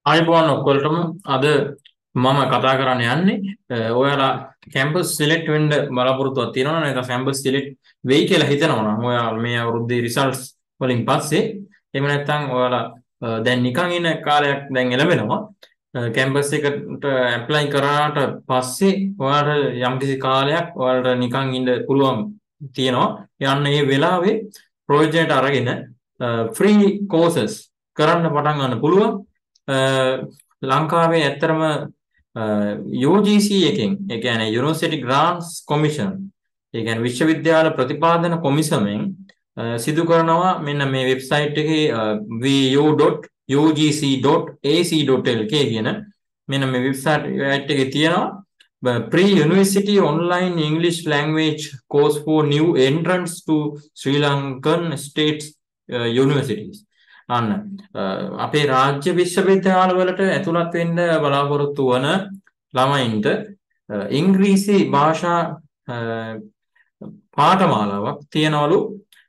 ආයිබෝන් ඔක්කොලටම අද මම කතා කරන්න යන්නේ ඔයාලා කැම්පස් සිලෙක්ට් වෙන්න බලාපොරොත්තුවක් තියෙනවා නේද? කැම්පස් සිලෙක්ට් වෙයි කියලා හිතනවා නම් ඔයාලා මේ අවුරුද්දේ රිසල්ට්ස් වලින් පස්සේ එහෙම නැත්නම් ඔයාලා දැන් නිකන් ඉන්න කාලයක් දැන් එළවෙනවා. කැම්පස් එකට ඇප්ලයි කරාට පස්සේ ඔයාලට යම්කිසි කාලයක් ඔයාලට නිකන් ඉන්න පුළුවන් තියෙනවා. යන්න මේ වෙලාවේ ප්‍රොජෙක්ට් අරගෙන ෆ්‍රී කෝසස් කරන්න පටන් ගන්න පුළුවන්. ලංකාවේ ඇත්තරම UGC එකෙන් ඒ කියන්නේ University Grants Commission ඒ කියන්නේ විශ්වවිද්‍යාල ප්‍රතිපාදන කොමිසමෙන් සිදු කරනවා මෙන්න මේ වෙබ්සයිට් එකේ vu.ugc.ac.lk කියන මෙන්න මේ වෙබ්සයිට් එකේ තියෙනවා pre-university online English language course for new entrants to Sri Lankan state universities. අන්න අපේ රාජ්‍ය විශ්වවිද්‍යාල වලට ඇතුළත් වෙන්න බලාපොරොත්තු වන ළමයින්ට ඉංග්‍රීසි භාෂා පාඨමාලාවක් තියනවලු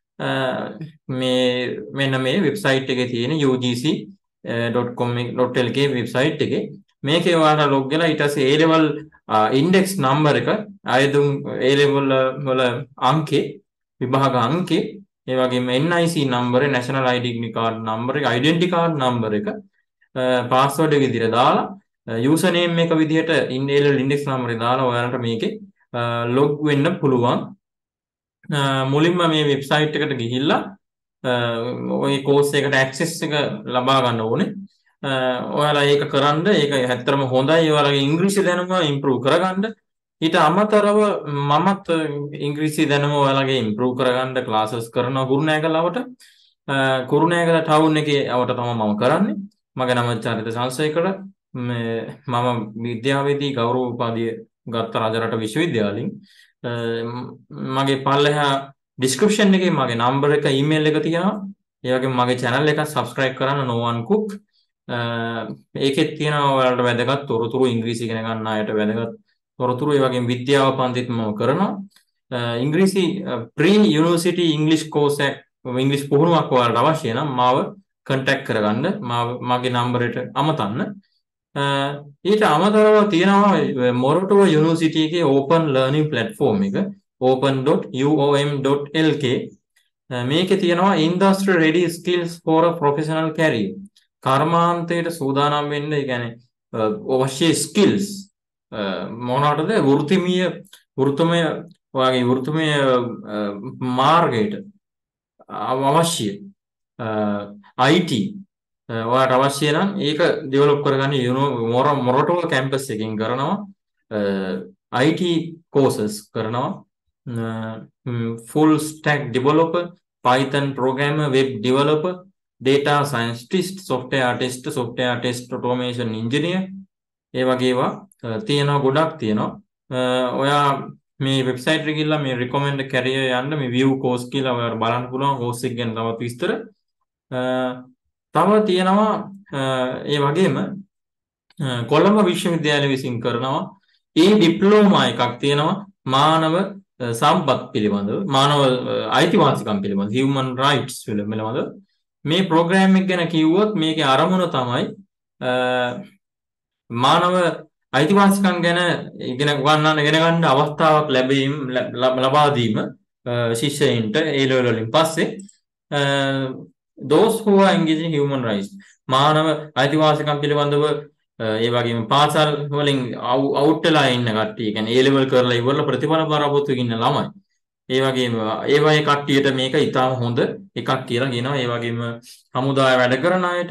මේ මෙන්න මේ වෙබ්සයිට් එකේ තියෙන ugc.com.lk වෙබ්සයිට් එකේ මේකේ ඔයාලා ලොග් වෙලා ඊට පස්සේ A level index number එක ආයතුම් A level වල අංකේ විභාග අංකේ ඒ වගේම NIC නම්බර් එක national ID card නම්බර් එක identity card නම්බර් එක password එක විදිහට දාලා user name එක විදිහට index නම්බර් එක දාලා ඔයාලට මේකේ log වෙන්න පුළුවන්. මුලින්ම මේ වෙබ්සයිට් එකට ගිහිල්ලා ওই course එකට access එක ලබා ගන්න ඕනේ. ඔයාලා ඒක කරන්න ඒක ඇත්තටම හොඳයි. ඔයාලගේ ඉංග්‍රීසි දැනුම improve කරගන්න. ඊට අමතරව මමත් ඉංග්‍රීසි දැනුම ඔයාලගේ ඉම්ප්‍රූව් කරගන්න ක්ලාසස් කරනවා කුරුණෑගලවට. කුරුණෑගල ටවුන් එකේ අවට තමයි මම කරන්නේ. මගේ නම චරිත සංසයකර. මම විද්‍යාවේදී ගෞරව උපාධිය ගත්ත රජරට විශ්වවිද්‍යාලයෙන්. මගේ පල්ලෙහා ඩිස්ක්‍රිප්ෂන් එකේ මගේ නම්බර් එක ඊමේල් එක තියෙනවා. ඒ වගේම මගේ channel එක subscribe කරන්න no one cook. ඒකෙත් තියෙනවා ඔයාලට වැදගත් තොරතුරු ඉංග්‍රීසි ඉගෙන ගන්න අයට වැදගත් තොරතුරු ඒ වගේම විද්‍යාව පන්තිත් මම කරනවා. ඉංග්‍රීසි ප්‍රී යුනිවර්සිටි ඉංග්‍රීසි කෝස් එක ඉංග්‍රීසි පුහුණුවක් ඔයාලට අවශ්‍ය නම් මාව කන්ටැක්ට් කරගන්න. මගේ නම්බරයට අමතන්න. ඊට අමතරව තියෙනවා මොරටුව යුනිවර්සිටි එකේ ඕපන් ලර්නින් ප්ලැට්ෆෝම් එක open.uom.lk. මේකේ තියෙනවා industry ready skills for a professional career. කර්මාන්තයට සූදානම් වෙන්න ඒ කියන්නේ අවශ්‍ය skills මොනවටද වෘත්තමය ඔයාගේ වෘත්තමය මාර්ගයට අවශ්‍ය IT ඔයාට අවශ්‍ය නම් ඒක ඩෙවලොප් කරගන්න මොරටුව කැම්පස් එකකින් කරනවා. IT courses කරනවා. full stack developer, Python programmer, web developer, data scientist, software test automation engineer ඒ වගේ ඒවා තියෙනවා ගොඩක් තියෙනවා. ඔයා මේ වෙබ්සයිට් එකේ ගිහලා මේ recommend career යන්න මේ view course කියලා ඔයාලා බලන්න පුළුවන් course එක ගැන තවත් විස්තර. තව තියෙනවා ඒ වගේම කොළඹ විශ්වවිද්‍යාලය විසින් කරනවා ඩිප්ලෝමා එකක් තියෙනවා මානව සම්පත් පිළිබඳව මානව අයිතිවාසිකම් පිළිබඳව human rights පිළිබඳව. මේ ප්‍රෝග්‍රෑම් එක ගැන කිව්වොත් මේකේ අරමුණ තමයි මානව අයිතිවාසිකම් ගැන ඉගෙන ගන්න අවස්ථාවක් ලබා දීම ශිෂ්‍යයින්ට ඒ ලෙවල් වලින් පස්සේ those who are engaging human rights මානව අයිතිවාසිකම් පිළිබඳව ඒ වගේම පාසල් වලින් අවුට් වෙලා ඉන්න කට්ටිය කියන්නේ ඒ ලෙවල් කරලා ඉවරලා ප්‍රතිඵල බලාපොරොත්තු ඉන්න ළමයි. ඒ වගේම ඒ වගේ කට්ටියට මේක ඉතාම හොඳ එකක් කියලා කියනවා. ඒ වගේම හමුදාය වැඩ කරන අයට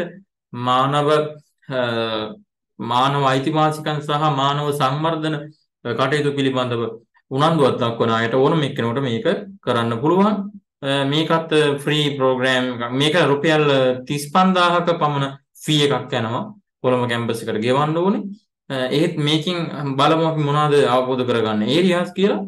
මානව අයිතිවාසිකම් සහ මානව සංවර්ධන කටයුතු පිළිබඳව උනන්දුවක් දක්වන අයට ඕනම එක්කෙනෙකුට මේක කරන්න පුළුවන්. මේකත් ෆ්‍රී ප්‍රෝග්‍රෑම් එකක්. මේක රුපියල් 35000ක පමණ ෆී එකක් යනවා. කොළඹ කැම්පස් එකට ගෙවන්න ඕනේ. ඒත් මේකෙන් බලමු අපි මොනවද අවබෝධ කරගන්න ඒරියාස් කියලා.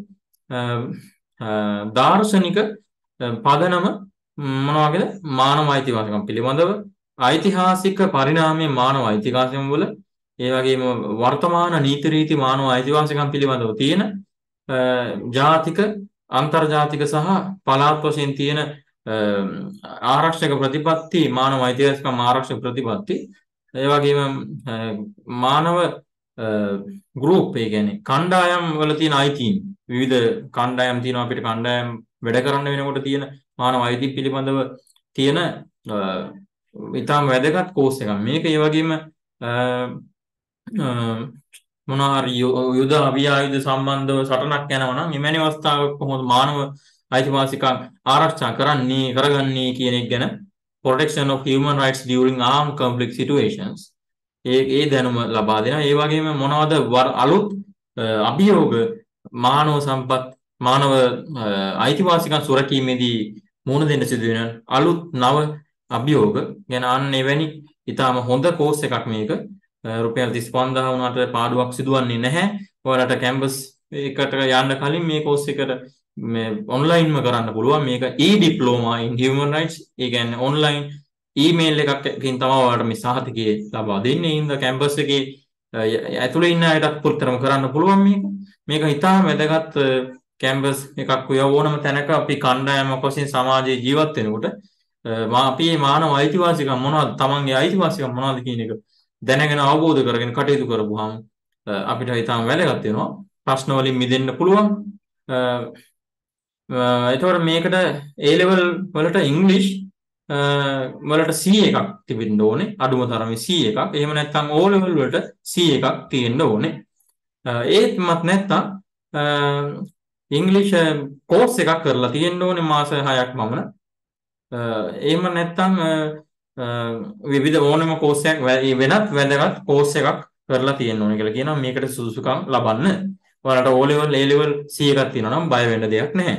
දාර්ශනික පදනම මොනවාද? මානව අයිතිවාසිකම් පිළිබඳව ඓතිහාසික පරිණාමයේ මානව අයිතිවාසිකම් වල ඒ වගේම වර්තමාන නීති රීති මානව අයිතිවාසිකම් පිළිබඳව තියෙන ජාතික අන්තර්ජාතික සහ පළාත් වශයෙන් තියෙන ආරක්ෂක ප්‍රතිපත්ති මානව අයිතිවාසිකම් ආරක්ෂක ප්‍රතිපත්ති ඒ වගේම මානව ගෲප් ඒ කියන්නේ කණ්ඩායම් වල තියෙන අයිතීන් විවිධ කණ්ඩායම් තියෙනවා අපිට කණ්ඩායම් වැඩ කරන්න වෙනකොට තියෙන මානව අයිති පිළිබඳව තියෙන ඉතාම වැදගත් කෝස් එකක්. මේක ඒ වගේම මොනවා හරි යුද අභිආයුධ සම්බන්ධව සටනක් යනවා නම් එවැනි අවස්ථාවක කොහොමද මානව අයිතිවාසිකම් ආරක්ෂා කරගන්නේ කියන එක ගැන protection of human rights during armed conflict situations ඒ දැනුම ලබා දෙනවා. ඒ වගේම මොනවද අලුත් අභියෝග මානව සම්පත් මානව අයිතිවාසිකම් සුරැකීමේදී මුහුණ දෙන්න සිදුවෙන අලුත් නව අභියෝග ගැන අන්න එවැනි ඊටාම හොඳ කෝස් එකක් මේක. රුපියල් 35000 වුණාට පාඩුවක් සිදුවන්නේ නැහැ. ඔයාලට කැම්පස් එකට යන්න කලින් මේ කෝස් එකට මේ ඔන්ලයින්ම කරන්න පුළුවන්. මේක e-diploma in human rights. ඒ කියන්නේ ඔන්ලයින් ඊමේල් එකකින් තමයි ඔයාලට මේ සහතිකය ලබා දෙන්නේ. ඉතින් කැම්පස් එකේ ඇතුලේ ඉන්න අයටත් පුරුතරම කරන්න පුළුවන් මේක. මේක ඉතාම වැදගත් කැම්පස් එකක් ඕනම තැනක අපි කණ්ඩායමක් වශයෙන් සමාජයේ ජීවත් වෙනකොට අපි මානව අයිතිවාසිකම් මොනවද තමන්ගේ අයිතිවාසිකම් මොනවද කියන එක දැනගෙන අවබෝධ කරගෙන කටයුතු කරපුවාම අපිට ඉතාම වැදගත් වෙනවා. ප්‍රශ්න වලින් මිදෙන්න පුළුවන්. එතකොට මේකට A level වලට ඉංග්‍රීසි වලට C එකක් තිබෙන්න ඕනේ. අඩුම තරමේ C එකක්. එහෙම නැත්නම් O level වලට C එකක් තියෙන්න ඕනේ. ඒත්මත් නැත්නම් ඉංග්‍රීසි කෝස් එකක් කරලා තියෙන්න ඕනේ මාස 6ක් පමණ. එහෙම නැත්නම් විවිධ ඕනම කෝස් එකක් වෙනත් වැදගත් කෝස් එකක් කරලා තියෙන්න ඕනේ කියලා කියනවා. මේකට සුදුසුකම් ලබන්න. ඔයාලට O level A level C එකක් තියෙනවා නම් බය වෙන්න දෙයක් නැහැ.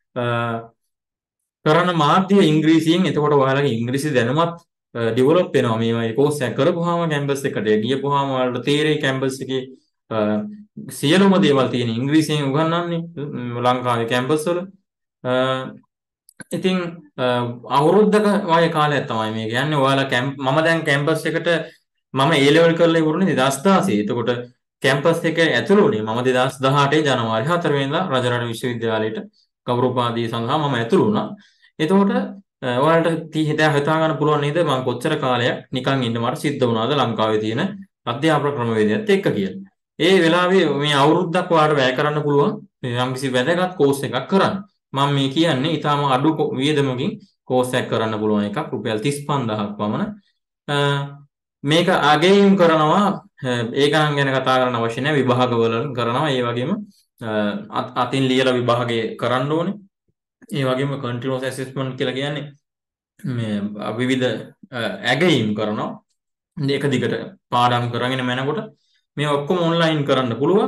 කරන මාධ්‍ය ඉංග්‍රීසියෙන් එතකොට ඔයාලගේ ඉංග්‍රීසි දැනුමත් ඩෙවලොප් වෙනවා. මේ කෝස් එක කරපුවාම කැම්පස් එකට ගියපුවාම ඔයාලට තේරෙයි කැම්පස් එකේ සියලුම දේවල් තියෙන ඉංග්‍රීසියෙන් උගන්වන්නේ ලංකාවේ කැම්පස් වල. ඉතින් අවුරුද්දක වගේ කාලයක් තමයි මේ කියන්නේ. ඔයාලා මම දැන් කැම්පස් එකට මම A level කරලා ඉවරුනේ 2016. එතකොට කැම්පස් එක ඇතුළු වුණේ මම 2018 ජනවාරි 4 වෙනිදා රජරට විශ්වවිද්‍යාලයට ගෞරවෝපාධිය සඳහා මම ඇතුළු වුණා. එතකොට ඔයාලට හිතා ගන්න පුළුවන් නේද මම කොච්චර කාලයක් නිකන් ඉන්න මට සිද්ධ වුණාද ලංකාවේ තියෙන අධ්‍යාපන ක්‍රමවේදයත් එක්ක කියලා. ඒ වෙලාවේ මේ අවුරුද්දක් ඔයාලට වැය කරන්න පුළුවන් යම්කිසි වැදගත් කෝස් එකක් කරන්න. මම මේ කියන්නේ ඊටාම අඩු වියදමකින් කෝස් එකක් කරන්න පුළුවන් එකක් රුපියල් 35000ක් පමණ. මේක අගයම් කරනවා ඒ ගණන් ගැන කතා කරන්න අවශ්‍ය නැහැ. විභාගවල කරනවා. ඒ වගේම අතින් ලියලා විභාගේ කරන්න ඕනේ. ඒ වගේම කන්ටිනියස් ඇසෙස්මන්ට් කියලා කියන්නේ මේ විවිධ ඇගයීම් කරනවා. ඒක දිගට පාඩම් කරගෙන යනකොට මේ ඔක්කොම ඔන්ලයින් කරන්න පුළුවන්.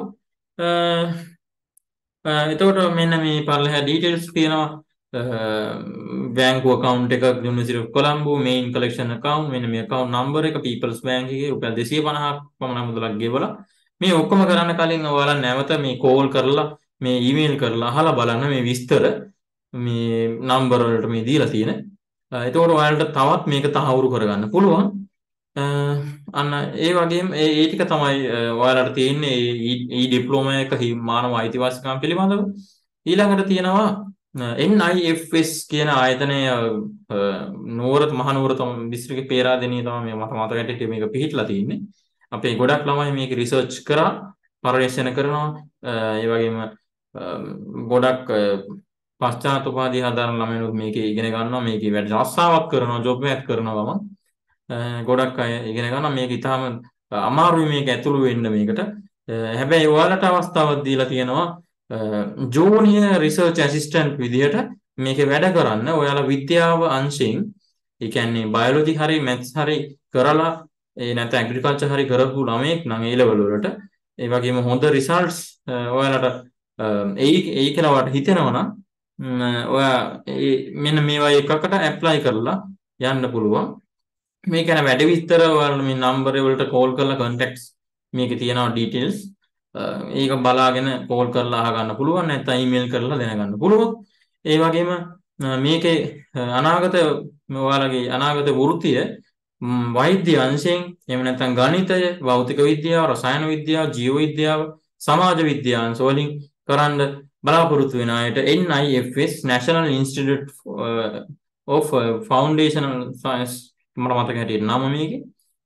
එතකොට මෙන්න මේ පල්ලෙහා ඩීටේල්ස් තියෙනවා. බැංකු account එකක් University of Colombo main collection account මෙන්න මේ account number එක People's Bank එකේ රුපියල් 250ක් පමණ මුදලක් ගෙවලා මේ ඔක්කොම කරන්න කලින් ඔයාලා නැවත මේ කෝල් කරලා මේ ඊමේල් කරලා අහලා බලන්න මේ විස්තර මේ නම්බර වලට මේ දීලා තියෙන. එතකොට ඔයාලට තවත් මේක තහවුරු කරගන්න පුළුවන්. අන්න ඒ වගේම ඒ ටික තමයි ඔයාලට තියෙන්නේ ඊ ඩිප්ලෝමා එක මානව අයිතිවාසිකම් පිළිබඳව. ඊළඟට තියෙනවා NIFS කියන ආයතනය මහනුවර දිස්ත්‍රික්කේ පේරාදෙණිය තමයි මට මතක හැටියට මේක පිහිටලා තියෙන්නේ. අපේ ගොඩක් ළමයි මේක රිසර්ච් කරා පර්යේෂණ කරනවා. ඒ වගේම ගොඩක් පශ්චාත් උපාධිය හදාරන ළමයිනුත් මේකේ ඉගෙන ගන්නවා. මේකේ වැඩ රස්සාවක් කරනවා, ජොබ් එකක් කරනවා ගමන් ගොඩක් අය ඉගෙන ගන්නවා. මේක ඉතාලම අමාරුයි මේක ඇතුළු වෙන්න මේකට. හැබැයි ඔයාලට අවස්ථාවක් දීලා තියෙනවා ජූනියර් රිසර්ච් ඇසිස්ටන්ට් විදිහට මේකේ වැඩ කරන්න. ඔයාලා විද්‍යාව අංශයෙන් ඒ කියන්නේ බයොලොජි හරි මැත්ස් හරි කරලා නැත්නම් ඇග්‍රිකල්චර් හරි කරපු ළමෙක් නම් ඒ ලෙවල් වලට ඒ වගේම හොඳ රිසල්ට්ස් ඔයාලට ඒ කියලා වට හිතෙනවා නම් ඔයා මෙන්න මේවා එකකට ඇප්ලයි කරලා යන්න පුළුවන්. මේ කියන වැඩ විස්තර ඔයාලා මේ නම්බර් වලට කෝල් කරලා contacts මේකේ තියෙනවා details. ඒක බලාගෙන කෝල් කරලා අහගන්න පුළුවන්. නැත්නම් ඊමේල් කරලා දැනගන්න පුළුවන්. ඒ වගේම මේකේ ඔයාලගේ අනාගත වෘත්තිය වෛද්‍ය අංශයෙන් එහෙම නැත්නම් ගණිතය, භෞතික විද්‍යාව, රසායන විද්‍යාව, ජීව විද්‍යාව, සමාජ විද්‍යාව අංශ වලින් කරන්න බලාපොරොත්තු වෙන අයට NIFS National Institute of Foundational Science මට මතක හැටියට නම මේකේ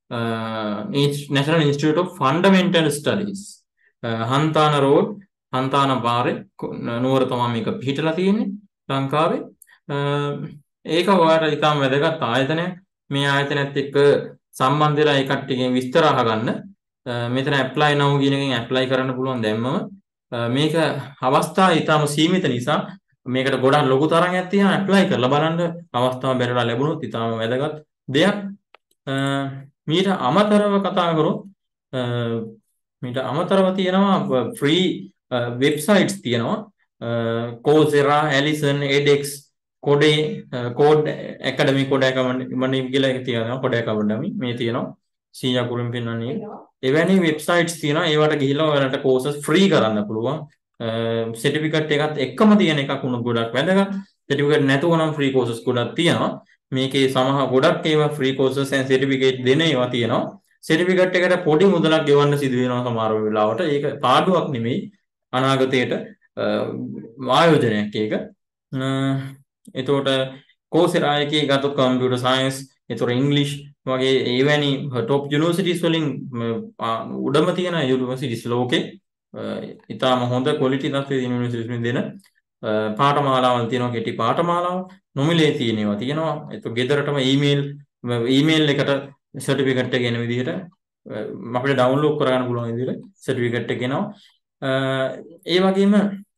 National Institute of Fundamental Studies. Hantana road Hantana පාරේ නුවර තමයි මේක පිහිටලා තියෙන්නේ ලංකාවේ. ඒක ඔයාලට ඉතාම වැදගත් ආයතනයක්. මේ ආයතනයත් එක්ක සම්බන්ධ වෙලා ඒ කට්ටියගෙන් විස්තර අහගන්න. මෙතන apply now කියන එකෙන් apply කරන්න පුළුවන් දැම්මම. මේක අවස්ථා ඉතාම සීමිත නිසා මේකට ගොඩක් ලොකු තරඟයක් තියෙනවා. apply කරලා බලන්න අවස්ථාව බැලලා ලැබුණොත් ඉතාම වැදගත් දෙයක්. මීට අමතරව කතා කරොත් මීට අමතරව තියෙනවා free websites තියෙනවා. Coursera, Allison, edX, Code Academy, Code Academy කියලා එක තියෙනවා. Code Academy මේ තියෙනවා. සීයා කුරුම් පෙන්වන්නේ. එවැනි වෙබ්සයිට්ස් තියෙනවා. ඒවට ගිහිල්ලා ඔයාලට courses free කරන්න පුළුවන්. certificate එකත් එක්කම තියෙන එකක් වුණොත් ගොඩක් වැදගත්. certificate නැතුව නම් free courses ගොඩක් තියෙනවා. මේකේ සමහර ගොඩක් ඒවා free courses and certificate දෙන ඒවා තියෙනවා. certificate එකට පොඩි මුදලක් ගෙවන්න සිදු වෙනවා සමහර වෙලාවට. ඒක පාඩුවක් නෙමෙයි. අනාගතයට ආයෝජනයක් ඒක. එතකොට Coursera එකේ ගත්තොත් computer science, එතකොට English වගේ එවැනි top universities වලින් උඩම තියෙන universities ලෝකේ ඉතාම හොඳ quality තත්ත්වයේ universities වලින් දෙන පාඨමාලාවල් තියෙනවා. කෙටි පාඨමාලාව නොමිලේ තියෙන ඒවා තියෙනවා. එතකොට ගෙදරටම email එකට certificate එක එන විදිහට අපිට download කරගන්න පුළුවන් විදිහට certificate එක එනවා. ඒ වගේම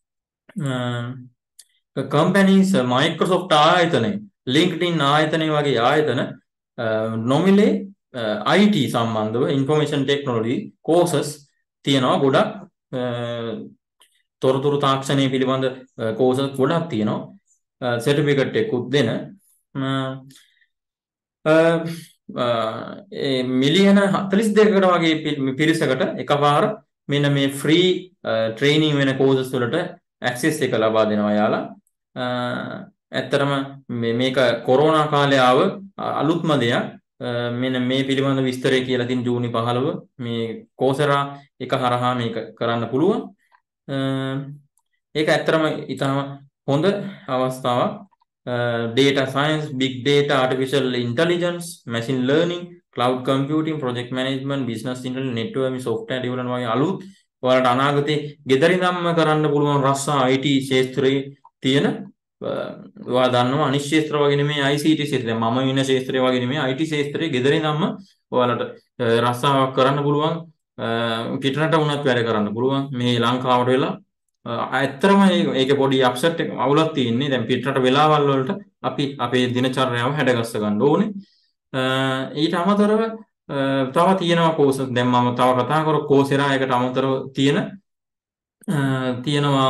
companies Microsoft ආයතනය, LinkedIn ආයතනය වගේ ආයතන නොමිලේ IT සම්බන්ධව information technology courses තියෙනවා ගොඩක්. තොරතුරු තාක්ෂණය පිළිබඳ courses ගොඩක් තියෙනවා. certificate එකකුත් දෙන මිලියන 42කට වගේ පිරිසකට එකපාර මෙන්න මේ free training වෙන courses වලට access එක ලබා දෙනවා යාලා. ඇත්තටම මේක කොරෝනා කාලේ ආව අලුත්ම දෙයක්. මෙන්න මේ පිළිබඳ විස්තරය කියලා තියෙන ජූනි 15 මේ Coursera එක හරහා මේක කරන්න පුළුවන්. ඒක ඇත්තටම ඉතාම හොඳ අවස්ථාවක්. Data science, big data, artificial intelligence, machine learning, cloud computing, project management, business intelligence, networking, software development වගේ අලුත් ඔයාලට අනාගතේ ගෙදරින්දම්ම කරන්න පුළුවන් රස්සා IT ක්ෂේත්‍රයේ තියෙන ඔයා දන්නවා අනිත් ක්ෂේත්‍ර වගේ නෙමෙයි ICT ක්ෂේත්‍රය. මම ඉන්න ක්ෂේත්‍රය වගේ නෙමෙයි IT ක්ෂේත්‍රයේ ගෙදරින්දම්ම ඔයාලට රස්සාවක් කරන්න පුළුවන්. පිටරට වුණත් වැඩ කරන්න පුළුවන්. මේ ලංකාවට වෙලා ඇත්තටම ඒකේ පොඩි අප්සෙට් එක අවුලක් තියෙන්නේ. දැන් පිටරට වෙලාවල් වලට අපි අපේ දිනචර්යාව හැඩගස්ස ගන්න ඕනේ. ඊට අමතරව තව තියෙනවා courses. දැන් මම තව කතා කරා Coursera එකට අමතරව තියෙනවා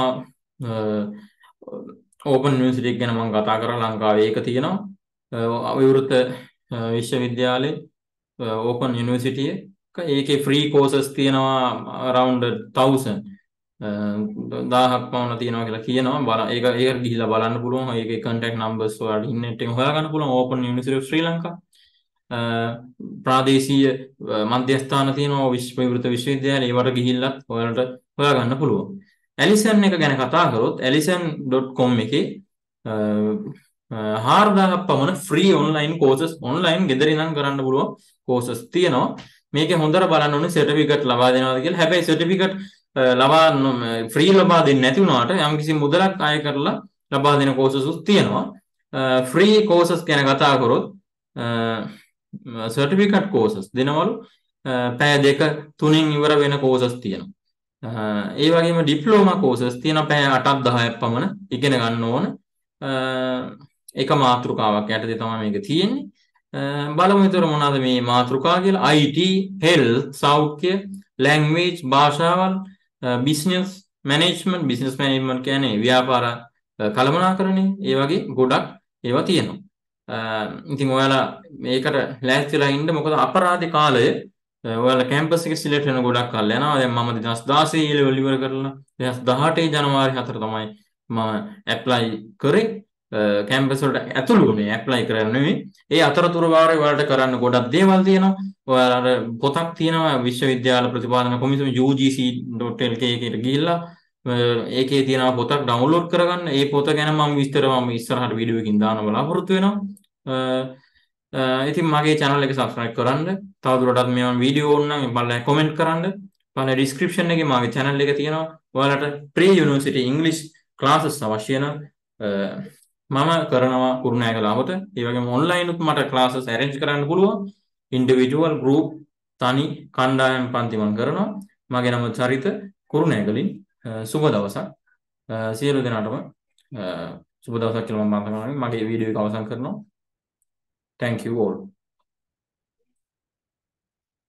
Open University එක ගැන මම කතා කරා. ලංකාවේ ඒක තියෙනවා. අවිවෘත විශ්වවිද්‍යාලයේ Open University එක. ඒකේ free courses තියෙනවා around 1000 1000ක් පවුන තියෙනවා කියලා කියනවා. ඒක ගිහිල්ලා බලන්න පුළුවන්. ඒකේ contact numbers ඔයාලට ඉන්ටර්නෙට් එකෙන් හොයාගන්න පුළුවන්. Open University of Sri Lanka. ප්‍රාදේශීය මධ්‍යස්ථාන තියෙනවා විවෘත විශ්වවිද්‍යාල. ඒවට ගිහිල්ලත් ඔයාලට හොයාගන්න පුළුවන්. Allison එක ගැන කතා කරොත් allison.com එකේ 4000ක් පමණ free online courses online ගෙදරින් නම් කරන්න පුළුවන් courses තියෙනවා. මේකේ හොඳට බලන්න ඕනේ certificate ලබා දෙනවාද කියලා. හැබැයි certificate free ලබා දෙන්නේ නැති වුණාට යම්කිසි මුදලක් අය කරලා ලබා දෙන courses උත් තියෙනවා. free courses ගැන කතා කරොත් certificate courses දෙනවලු පැය 2-3න් ඉවර වෙන courses තියෙනවා. ඒ වගේම diploma courses තියෙනවා පැය 8-10ක් පමණ ඉගෙන ගන්න ඕන. එක මාතෘකාවක් යටතේ තමයි මේක තියෙන්නේ. බලමු විතර මොනවාද මේ මාතෘකා කියලා. IT, health, සෞඛ්‍ය, language, භාෂාවල්, business management කියන්නේ ව්‍යාපාර කළමනාකරණය. ඒ වගේ ගොඩක් ඒවා තියෙනවා. ඉතින් ඔයාලා මේකට ලෑස්තිලා ඉන්න. මොකද අපරාධ කාලය ඔයාලා කැම්පස් එකේ සිලෙක්ට් වෙන ගොඩක් කල් යනවා. දැන් මම 2016 level ඉවර කරලා 2018 ජනවාරි 4 තමයි මම ඇප්ලයි කරේ. කැම්පස් වලට ඇතුළු වුණේ ඇප්ලයි කරන්න නෙවෙයි. ඒ අතරතුර වාරේ ඔයාලට කරන්න ගොඩක් දේවල් තියෙනවා. ඔයාලට පොතක් තියෙනවා විශ්වවිද්‍යාල ප්‍රතිපාදන කොමිසම UGC.lk එකට ගිහිල්ලා ඒකේ තියෙනවා පොතක් ඩවුන්ලෝඩ් කරගන්න. ඒ පොත ගැන මම විස්තර ඉස්සරහට වීඩියෝ එකකින් දාන්න බලාපොරොත්තු වෙනවා. ඉතින් මගේ channel එක subscribe කරන්න. තවදුරටත් මේ වීඩියෝ ඕන නම් බලලා comment කරන්න. බලලා description එකේ මගේ channel එක තියෙනවා. ඔයාලට pre university english classes අවශ්‍ය නම් මම කරනවා කුරුණෑගලාවට. ඒ වගේම online උත් මට classes arrange කරන්න පුළුවන්. individual group තනි කණ්ඩායම් පන්ති මම කරනවා. මගේ නම චරිත කුරුණෑගලින්. සුබ දවසක්. සියලු දෙනාටම සුබ දවසක් කියලා මම මගේ වීඩියෝ එක අවසන් කරනවා. Thank you all.